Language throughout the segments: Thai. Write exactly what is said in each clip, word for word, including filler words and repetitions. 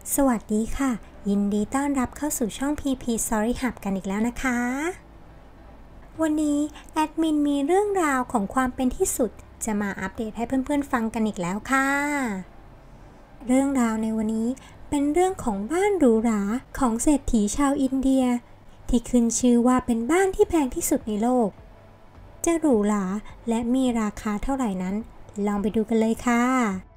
สวัสดีค่ะยินดีต้อนรับเข้าสู่ช่อง พี พี Story Hub กันอีกแล้วนะคะวันนี้แอดมินมีเรื่องราวของความเป็นที่สุดจะมาอัปเดตให้เพื่อนๆฟังกันอีกแล้วค่ะเรื่องราวในวันนี้เป็นเรื่องของบ้านหรูหราของเศรษฐีชาวอินเดียที่ขึ้นชื่อว่าเป็นบ้านที่แพงที่สุดในโลกจะหรูหราและมีราคาเท่าไหร่นั้นลองไปดูกันเลยค่ะ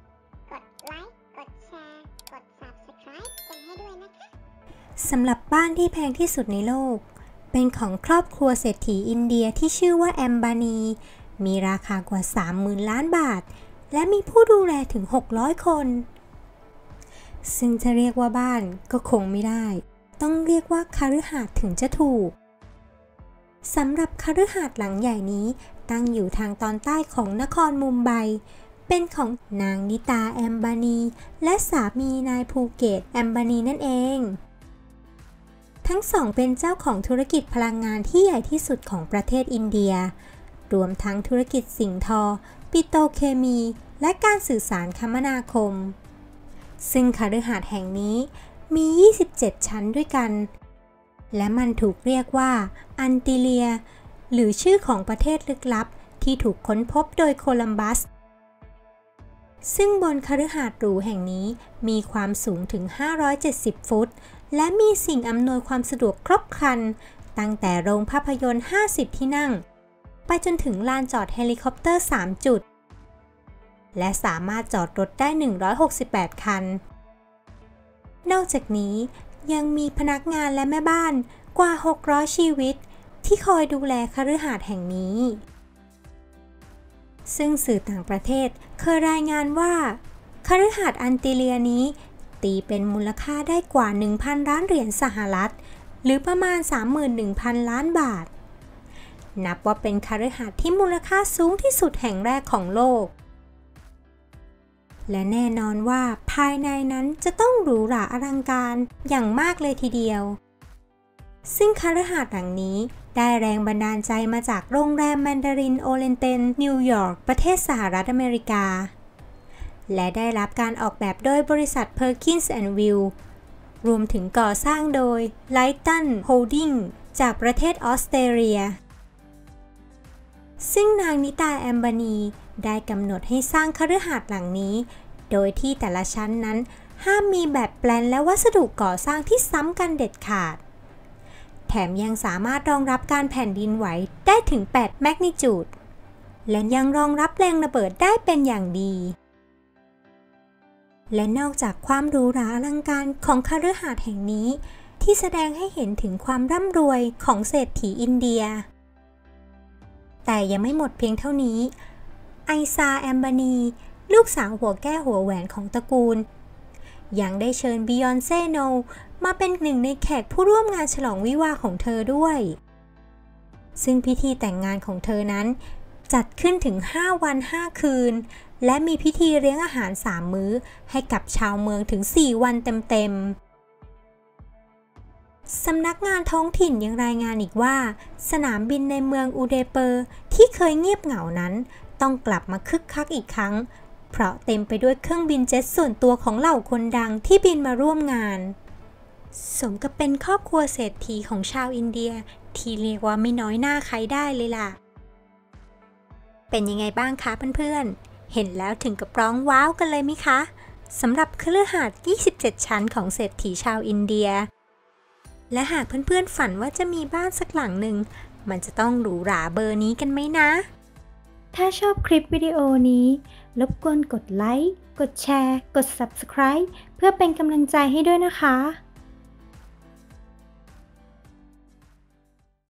สำหรับบ้านที่แพงที่สุดในโลกเป็นของครอบครัวเศรษฐีอินเดียที่ชื่อว่าแอมบานีมีราคากว่า สามหมื่น ล้านบาทและมีผู้ดูแลถึงหกร้อยคนซึ่งจะเรียกว่าบ้านก็คงไม่ได้ต้องเรียกว่าคฤหาสน์ถึงจะถูกสำหรับคฤหาสน์หลังใหญ่นี้ตั้งอยู่ทางตอนใต้ของนครมุมไบเป็นของนางนิตาแอมบานีและสามีนายภูเก็ตแอมบานีนั่นเองทั้งสองเป็นเจ้าของธุรกิจพลังงานที่ใหญ่ที่สุดของประเทศอินเดียรวมทั้งธุรกิจสิ่งทอปิโตรเคมีและการสื่อสารคมนาคมซึ่งคฤหาสน์แห่งนี้มียี่สิบเจ็ดชั้นด้วยกันและมันถูกเรียกว่าอันติเลียหรือชื่อของประเทศลึกลับที่ถูกค้นพบโดยโคลัมบัสซึ่งบนคฤหาสน์หรูแห่งนี้มีความสูงถึงห้าร้อยเจ็ดสิบฟุตและมีสิ่งอำนวยความสะดวกครบครันตั้งแต่โรงภาพยนตร์ห้าสิบที่นั่งไปจนถึงลานจอดเฮลิคอปเตอร์สามจุดและสามารถจอดรถได้หนึ่งร้อยหกสิบแปดคันนอกจากนี้ยังมีพนักงานและแม่บ้านกว่าหกร้อยชีวิตที่คอยดูแลคฤหาสน์แห่งนี้ซึ่งสื่อต่างประเทศเคยรายงานว่าคฤหาสน์อันติเลียนี้ตีเป็นมูลค่าได้กว่า หนึ่งพัน ล้านเหรียญสหรัฐหรือประมาณ สามหมื่นหนึ่งพัน ล้านบาทนับว่าเป็นคฤหาสน์ที่มูลค่าสูงที่สุดแห่งแรกของโลกและแน่นอนว่าภายในนั้นจะต้องหรูหราอลังการอย่างมากเลยทีเดียวซึ่งคฤหาสน์หลังนี้ได้แรงบันดาลใจมาจากโรงแรมแมนดารินโอเรนเตนนิวยอร์กประเทศสหรัฐอเมริกาและได้รับการออกแบบโดยบริษัท Perkins แอนด์ Will รวมถึงก่อสร้างโดย Leighton Holding จากประเทศออสเตรเลียซึ่งนางนิตาแอมบานีได้กำหนดให้สร้างคฤหาสน์หลังนี้โดยที่แต่ละชั้นนั้นห้ามมีแบบแปลนและวัสดุก่อสร้างที่ซ้ำกันเด็ดขาดแถมยังสามารถรองรับการแผ่นดินไหวได้ถึงแปดแมกนิจูดและยังรองรับแรงระเบิดได้เป็นอย่างดีและนอกจากความหรูหราอลังการของคฤหาสน์แห่งนี้ที่แสดงให้เห็นถึงความร่ำรวยของเศรษฐีอินเดียแต่ยังไม่หมดเพียงเท่านี้ไอซาแอมบานีลูกสาวหัวแก้วหัวแหวนของตระกูลยังได้เชิญบิยอนเซ่โนมาเป็นหนึ่งในแขกผู้ร่วมงานฉลองวิวาห์ของเธอด้วยซึ่งพิธีแต่งงานของเธอนั้นจัดขึ้นถึงห้าวันห้าคืนและมีพิธีเลี้ยงอาหารสามมื้อให้กับชาวเมืองถึงสี่วันเต็มๆสำนักงานท้องถิ่นยังรายงานอีกว่าสนามบินในเมืองอุเดเปอร์ที่เคยเงียบเหงานั้นต้องกลับมาคึกคักอีกครั้งเพราะเต็มไปด้วยเครื่องบินเจ็ตส่วนตัวของเหล่าคนดังที่บินมาร่วมงานสมกับเป็นครอบครัวเศรษฐีของชาวอินเดียที่เรียกว่าไม่น้อยหน้าใครได้เลยล่ะเป็นยังไงบ้างคะเพื่อนๆเห็นแล้วถึงกับร้องว้าวกันเลยไหมคะสำหรับคฤหาสน์ยี่สิบเจ็ดชั้นของเศรษฐีชาวอินเดียและหากเพื่อนๆฝันว่าจะมีบ้านสักหลังหนึ่งมันจะต้องหรูหราเบอร์นี้กันไหมนะถ้าชอบคลิปวิดีโอนี้รบกวนกดไลค์กดแชร์กด ซับสไครบ์ เพื่อเป็นกำลังใจให้ด้วยนะคะ